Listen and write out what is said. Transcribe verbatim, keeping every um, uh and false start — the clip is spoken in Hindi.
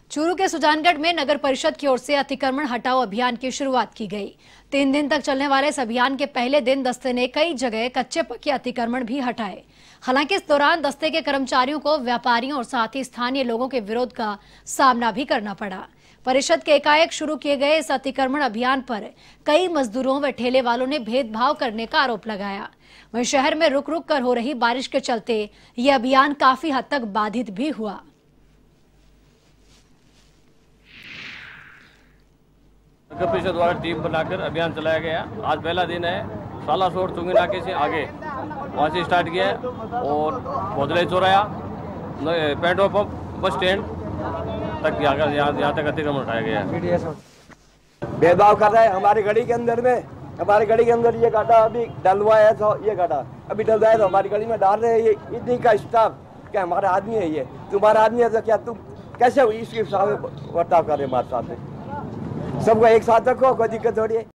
चूरू के सुजानगढ़ में नगर परिषद की ओर से अतिक्रमण हटाओ अभियान की शुरुआत की गई। तीन दिन तक चलने वाले इस अभियान के पहले दिन दस्ते ने कई जगह कच्चे पक्के अतिक्रमण भी हटाए। हालांकि इस दौरान दस्ते के कर्मचारियों को व्यापारियों और साथ ही स्थानीय लोगों के विरोध का सामना भी करना पड़ा। परिषद के एकाएक शुरू किए गए इस अतिक्रमण अभियान पर कई मजदूरों व ठेले वालों ने भेदभाव करने का आरोप लगाया। वहीं शहर में रुक रुक कर हो रही बारिश के चलते ये अभियान काफी हद तक बाधित भी हुआ। नगर परिषद द्वारा टीम बनाकर अभियान चलाया गया। आज पहला दिन है। सालासोर चुंगी नाके से आगे वहाँ से स्टार्ट किया और भोदले चौराया, पेट्रोल पंप, बस स्टैंड तक यहाँ यहाँ तक अतिक्रमण उठाया गया है। भेदभाव कर रहा है हमारी गली के अंदर में। हमारी गली के अंदर ये गाड़ा अभी डलवाया तो ये गाड़ा अभी डलवाया तो हमारी गली में डाल रहे हैं। ये इतनी का स्टाफ क्या हमारा आदमी है? ये तुम्हारा आदमी है तो क्या तुम कैसे इसके साथ बर्ताव कर रहे हमारे साथ? सबको एक साथ रखो, कोई दिक्कत थोड़ी है।